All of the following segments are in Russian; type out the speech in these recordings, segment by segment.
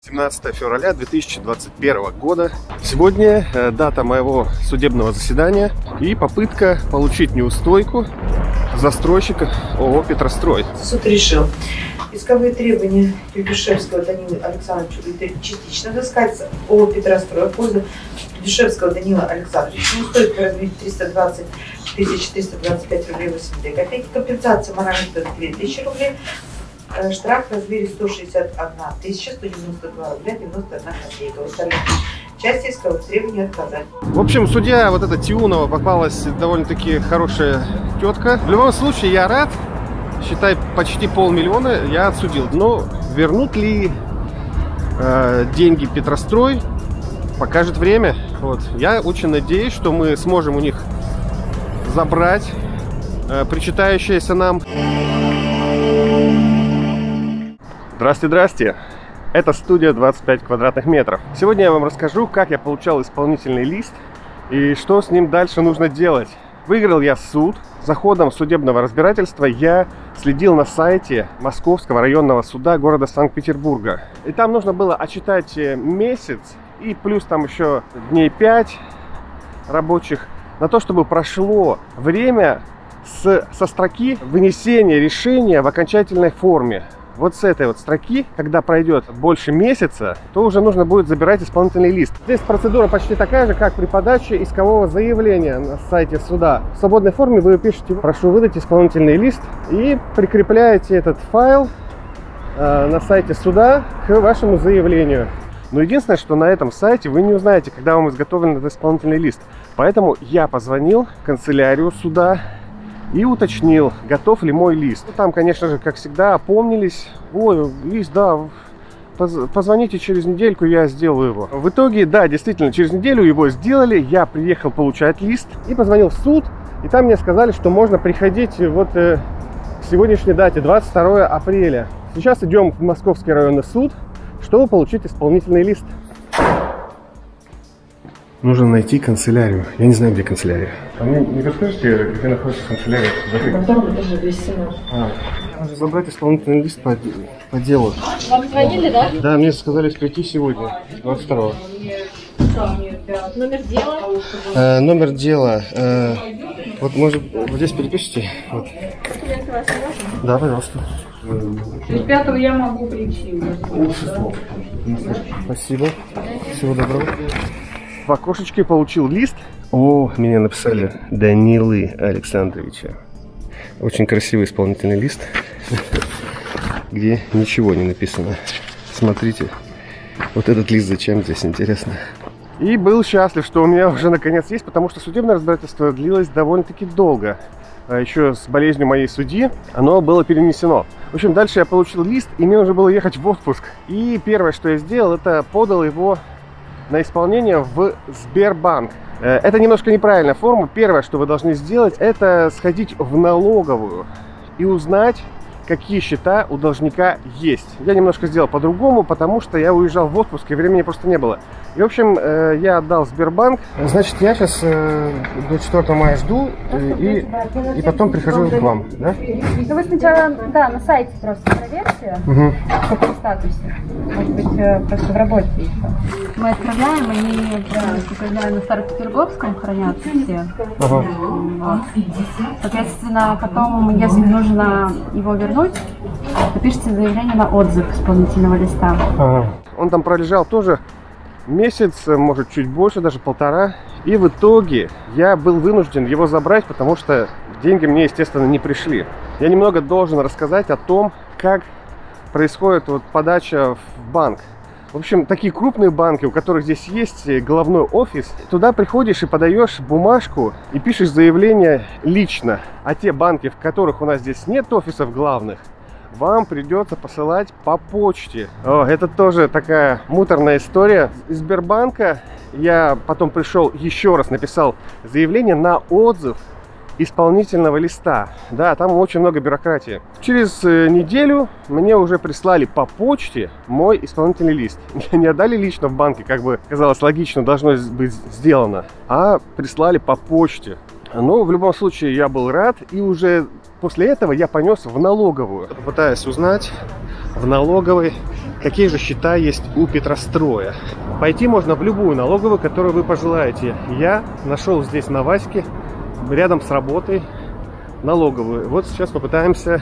17 февраля 2021 года. Сегодня дата моего судебного заседания и попытка получить неустойку застройщика ООО «Петрострой». Суд решил исковые требования Петушевского Данила Александровича частично взыскать ООО «Петрострой» в пользу Петушевского Данила Александровича. Неустойка в размере 320 325 рублей 82 копейки. Компенсация моральных 2000 рублей. Штраф в размере 161 192 рубля 91 копейка. В остальных части исковых требований отказать. В общем, судья вот эта Тиунова попалась довольно-таки хорошая тетка. В любом случае, я рад. Считай, почти 500 000 я отсудил. Но вернут ли деньги Петрострой, покажет время. Вот. Я очень надеюсь, что мы сможем у них забрать причитающееся нам. Здрасте, здрасте! Это студия 25 квадратных метров. Сегодня я вам расскажу, как я получал исполнительный лист и что с ним дальше нужно делать. Выиграл я суд. За ходом судебного разбирательства я следил на сайте Московского районного суда города Санкт-Петербурга. И там нужно было отчитать месяц и плюс там еще дней 5 рабочих на то, чтобы прошло время со строки вынесения решения в окончательной форме. Вот с этой вот строки, когда пройдет больше месяца, то уже нужно будет забирать исполнительный лист. Здесь процедура почти такая же, как при подаче искового заявления на сайте суда. В свободной форме вы пишете «Прошу выдать исполнительный лист» и прикрепляете этот файл на сайте суда к вашему заявлению. Но единственное, что на этом сайте вы не узнаете, когда вам изготовлен этот исполнительный лист. Поэтому я позвонил в канцелярию суда и уточнил, готов ли мой лист. Там, конечно же, как всегда, опомнились. Ой, лист, да, позвоните через недельку, я сделаю его. В итоге, да, действительно, через неделю его сделали. Я приехал получать лист и позвонил в суд. И там мне сказали, что можно приходить вот к сегодняшней дате, 22 апреля. Сейчас идем в Московский районный суд, чтобы получить исполнительный лист. Нужно найти канцелярию. Я не знаю, где канцелярия. А мне не подскажете, где находится канцелярия? На втором этаже 217. Надо забрать исполнительный лист по делу. Вам звонили, да? Да, мне сказали прийти сегодня, 22-го. Номер дела? Номер дела. Вот, может, вот здесь перепишите? Вот. Да, пожалуйста. 5-го я могу прийти. Спасибо. Всего доброго. В окошечке получил лист. О, меня написали Данилы Александровича. Очень красивый исполнительный лист, где ничего не написано. Смотрите, вот этот лист зачем здесь, интересно. И был счастлив, что у меня уже наконец есть, потому что судебное разбирательство длилось довольно-таки долго. Еще с болезнью моей судьи оно было перенесено. В общем, дальше я получил лист, и мне нужно было ехать в отпуск. И первое, что я сделал, это подал его на исполнение в Сбербанк. Это немножко неправильная форма. Первое, что вы должны сделать, это сходить в налоговую и узнать, какие счета у должника есть. Я немножко сделал по-другому, потому что я уезжал в отпуск, и времени просто не было. И, в общем, я отдал в Сбербанк. Значит, я сейчас до 4 мая жду, и потом прихожу к вам, да? Ну, вы сначала, да, на сайте просто проверьте, в каком статусе. Может быть, просто в работе еще. Мы отправляем, они, насколько я знаю, на Старопетергофском хранятся все. Вот. Соответственно, потом, если нужно его вернуть, то пишите заявление на отзыв исполнительного листа. Он там пролежал тоже месяц, может чуть больше, даже 1,5. И в итоге я был вынужден его забрать, потому что деньги мне, естественно, не пришли. Я немного должен рассказать о том, как происходит вот подача в банк. В общем, такие крупные банки, у которых здесь есть головной офис, туда приходишь и подаешь бумажку и пишешь заявление лично. А те банки, в которых у нас здесь нет офисов главных, вам придется посылать по почте. Это тоже такая муторная история. Из Сбербанка я потом пришел, еще раз написал заявление на отзыв исполнительного листа. Да, там очень много бюрократии. Через неделю мне уже прислали по почте мой исполнительный лист. Не отдали лично в банке, как бы казалось логично, должно быть сделано, а прислали по почте. Но в любом случае я был рад, и уже после этого я понес в налоговую. Пытаюсь узнать в налоговой, какие же счета есть у Петростроя. Пойти можно в любую налоговую, которую вы пожелаете. Я нашел здесь на Ваське, рядом с работой, налоговую. Вот сейчас попытаемся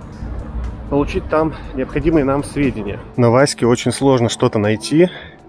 получить там необходимые нам сведения. На Ваське очень сложно что-то найти.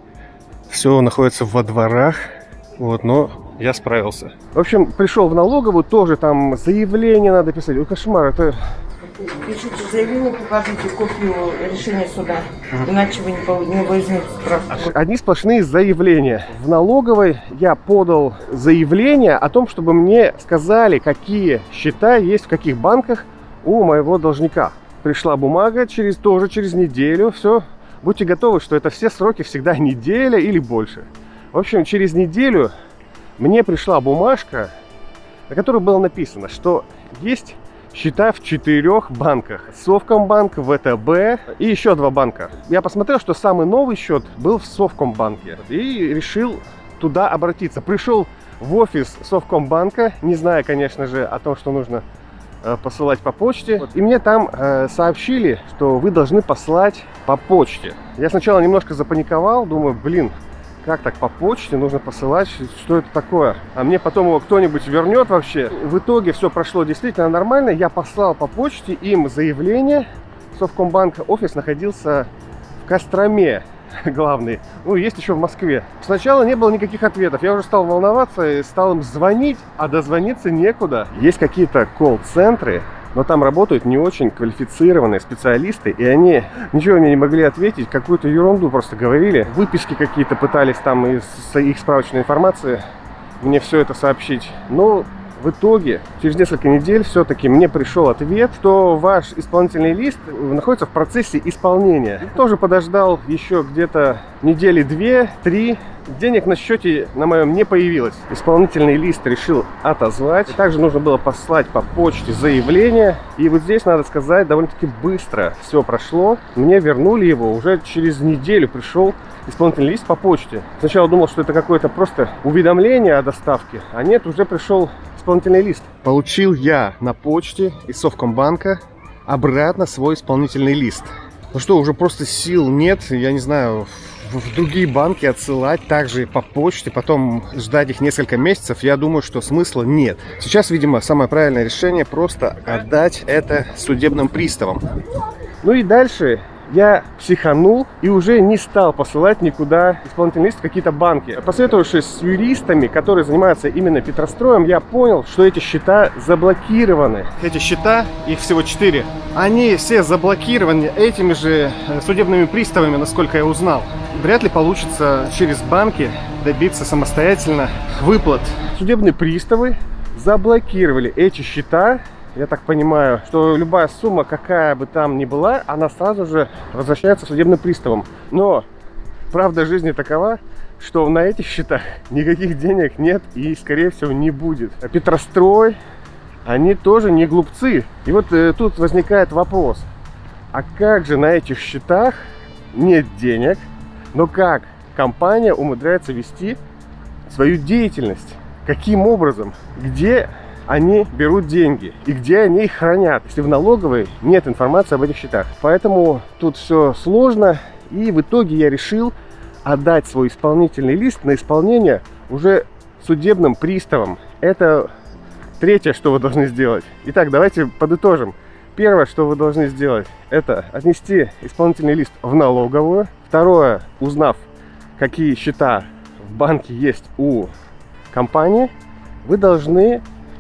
Все находится во дворах. Вот, но я справился. В общем, пришел в налоговую, тоже там заявление надо писать. Ой, кошмар, это... Пишите заявление, покажите копию решения суда, иначе вы не возьмете справку. Одни сплошные заявления. В налоговой я подал заявление о том, чтобы мне сказали, какие счета есть в каких банках у моего должника. Пришла бумага тоже через неделю. Все, будьте готовы, что это все сроки всегда неделя или больше. В общем, через неделю мне пришла бумажка, на которой было написано, что есть счета в 4 банках. Совкомбанк, ВТБ и еще 2 банка. Я посмотрел, что самый новый счет был в Совкомбанке. И решил туда обратиться. Пришел в офис Совкомбанка, не зная, конечно же, о том, что нужно посылать по почте. И мне там сообщили, что вы должны послать по почте. Я сначала немножко запаниковал, думаю, блин, как так по почте нужно посылать, что это такое? А мне потом его кто-нибудь вернет вообще. В итоге все прошло действительно нормально. Я послал по почте им заявление. Совкомбанка, офис находился в Костроме, главный. Ну, есть еще в Москве. Сначала не было никаких ответов. Я уже стал волноваться и стал им звонить, а дозвониться некуда. Есть какие-то колл-центры, но там работают не очень квалифицированные специалисты, и они ничего мне не могли ответить, какую-то ерунду просто говорили. Выписки какие-то пытались там из их справочной информации мне все это сообщить. Но в итоге, через несколько недель все-таки мне пришел ответ, что ваш исполнительный лист находится в процессе исполнения. Тоже подождал еще где-то недели 2-3. Денег на счете на моем не появилось. Исполнительный лист решил отозвать. Также нужно было послать по почте заявление. И вот здесь, надо сказать, довольно-таки быстро все прошло. Мне вернули его. Уже через неделю пришел исполнительный лист по почте. Сначала думал, что это какое-то просто уведомление о доставке. А нет, уже пришел исполнительный лист. Получил я на почте из Совкомбанка обратно свой исполнительный лист. Ну что, уже просто сил нет. Я не знаю, в другие банки отсылать также по почте, потом ждать их несколько месяцев, я думаю, что смысла нет. Сейчас, видимо, самое правильное решение просто отдать это судебным приставам. Ну и дальше я психанул и уже не стал посылать никуда исполнительный лист в какие-то банки. Посоветовавшись с юристами, которые занимаются именно Петростроем, я понял, что эти счета заблокированы. Эти счета, их всего 4, они все заблокированы этими же судебными приставами, насколько я узнал. Вряд ли получится через банки добиться самостоятельно выплат. Судебные приставы заблокировали эти счета. Я так понимаю, что любая сумма, какая бы там ни была, она сразу же возвращается судебным приставам. Но правда жизни такова, что на этих счетах никаких денег нет и, скорее всего, не будет. А Петрострой, они тоже не глупцы. И вот тут возникает вопрос, а как же на этих счетах нет денег, но как компания умудряется вести свою деятельность? Каким образом? Где они берут деньги и где они их хранят, если в налоговой нет информации об этих счетах? Поэтому тут все сложно, и в итоге я решил отдать свой исполнительный лист на исполнение уже судебным приставам. Это третье, что вы должны сделать. Итак, давайте подытожим. Первое, что вы должны сделать, это отнести исполнительный лист в налоговую. Второе, узнав, какие счета в банке есть у компании, вы должны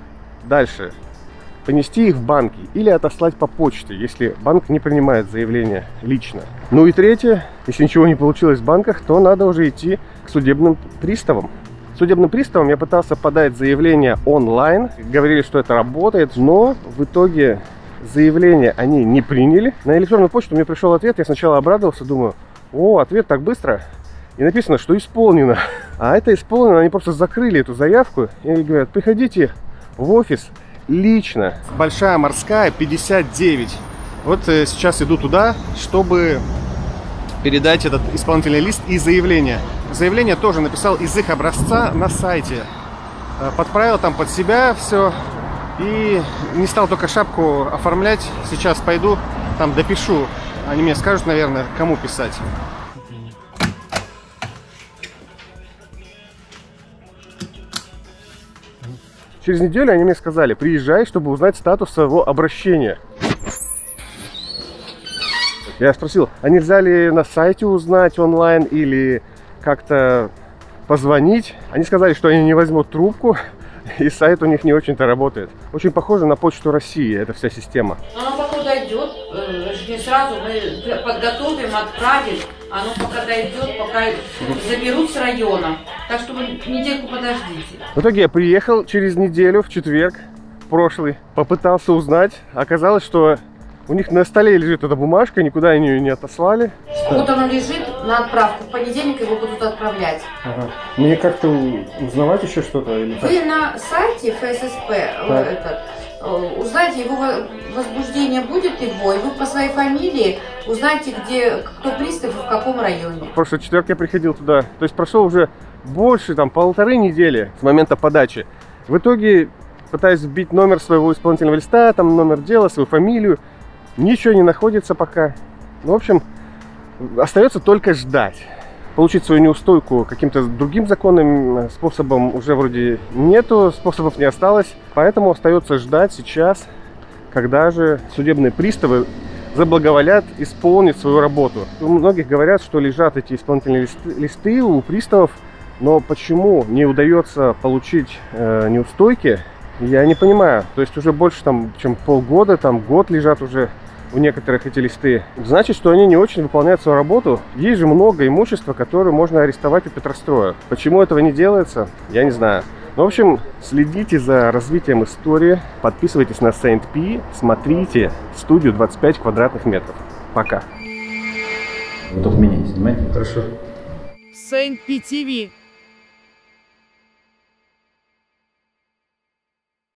дальше понести их в банки или отослать по почте, если банк не принимает заявление лично. Ну и третье, если ничего не получилось в банках, то надо уже идти к судебным приставам. Судебным приставам я пытался подать заявление онлайн, говорили, что это работает, но в итоге заявление они не приняли. На электронную почту мне пришел ответ, я сначала обрадовался, думаю, о, ответ так быстро. И написано, что исполнено. А это исполнено, они просто закрыли эту заявку и говорят, приходите в офис лично. Большая Морская, 59. Вот сейчас иду туда, чтобы передать этот исполнительный лист и заявление. Заявление тоже написал из их образца на сайте. Подправил там под себя все. И не стал только шапку оформлять. Сейчас пойду, там допишу Они мне скажут, наверное, кому писать. Через неделю они мне сказали: приезжай, чтобы узнать статус своего обращения. Я спросил, а нельзя ли на сайте узнать онлайн или как-то позвонить? Они сказали, что они не возьмут трубку, и сайт у них не очень-то работает. Очень похоже на Почту России, эта вся система. Оно пока дойдет, не сразу мы подготовим, отправим. Оно пока дойдет, пока заберут с района. Так что вы недельку подождите. В итоге я приехал через неделю, в четверг, прошлый, попытался узнать. Оказалось, что у них на столе лежит эта бумажка, никуда они ее не отослали. Вот оно лежит на отправку. В понедельник его будут отправлять. Ага. Мне как-то узнавать еще что-то? Или вы на сайте ФССП узнаете, его возбуждение будет его, и вы по своей фамилии узнаете, где, кто пристав и в каком районе. В прошлый четверг я приходил туда. То есть прошло уже больше, там, 1,5 недели с момента подачи. В итоге пытаюсь вбить номер своего исполнительного листа, там номер дела, свою фамилию. Ничего не находится пока. В общем, остается только ждать. Получить свою неустойку каким-то другим законным способом уже вроде нету, способов не осталось. Поэтому остается ждать сейчас, когда же судебные приставы заблаговолят исполнить свою работу. У многих говорят, что лежат эти исполнительные листы у приставов, но почему не удается получить неустойки, я не понимаю. То есть уже больше, чем полгода, год лежат уже у некоторых эти листы. Значит, что они не очень выполняют свою работу. Есть же много имущества, которое можно арестовать у Петростроя. Почему этого не делается, я не знаю. В общем, следите за развитием истории, подписывайтесь на Сент-Пи, смотрите студию 25 квадратных метров. Пока. Вы только меня не снимайте. Хорошо. Сент-Пи ТВ.